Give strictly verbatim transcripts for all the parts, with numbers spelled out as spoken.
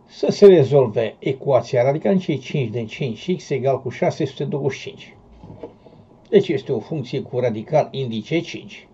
Să se rezolve ecuația radicancii cinci din cinci x egal cu șase sute douăzeci și cinci. Deci este o funcție cu radical indice cinci.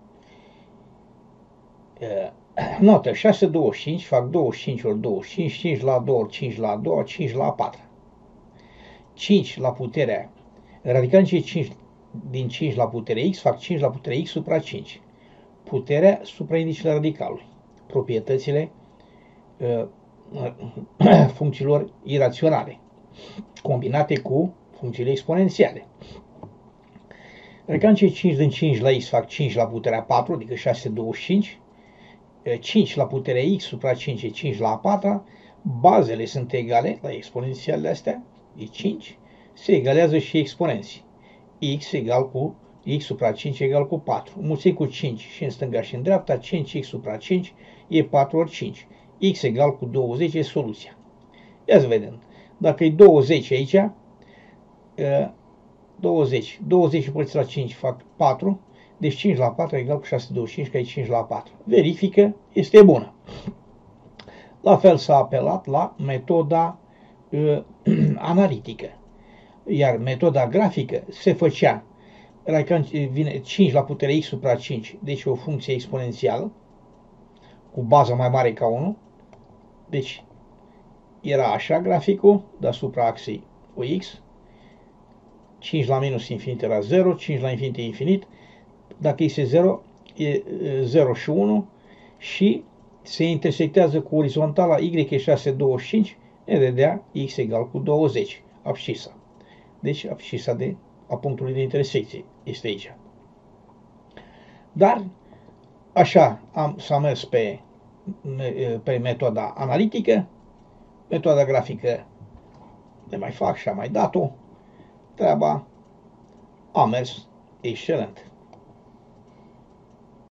Notă, șase sute douăzeci și cinci fac douăzeci și cinci ori douăzeci și cinci, cinci la doi ori cinci la doi, cinci la patru. cinci la puterea, radicancii cinci din cinci la puterea x fac cinci la puterea x supra cinci. Puterea supra indicele radicalului. Proprietățile uh, funcțiilor iraționale, combinate cu funcțiile exponențiale. Radicancii cinci din cinci la x fac cinci la puterea patru, adică șase sute douăzeci și cinci. cinci la puterea x supra cinci e cinci la a patra. Bazele sunt egale la exponențialele astea, e cinci. Se egalează și exponenții. X egal cu x supra cinci egal cu patru. Mulțim cu cinci și în stânga și în dreapta, cinci x supra cinci e patru ori cinci. X egal cu douăzeci e soluția. Ia să vedem. Dacă e douăzeci aici, douăzeci. douăzeci împărțit la cinci fac patru. Deci cinci la patru egal cu șase sute douăzeci și cinci, că e cinci la patru. Verifică, este bună. La fel s-a apelat la metoda uh, analitică. Iar metoda grafică se făcea vine cinci la puterea x supra cinci, deci o funcție exponențială cu bază mai mare ca unu. Deci era așa graficul deasupra axei cu x. cinci la minus infinit era zero, cinci la infinit e infinit. Dacă este zero, e zero și unu și se intersectează cu orizontala y e șase sute douăzeci și cinci, ne dădea x egal cu douăzeci, abscisa. Deci abscisa de, a punctului de intersecție este aici. Dar așa am, s-a mers pe, pe metoda analitică, metoda grafică le mai fac și am mai dat-o, treaba a mers excelent.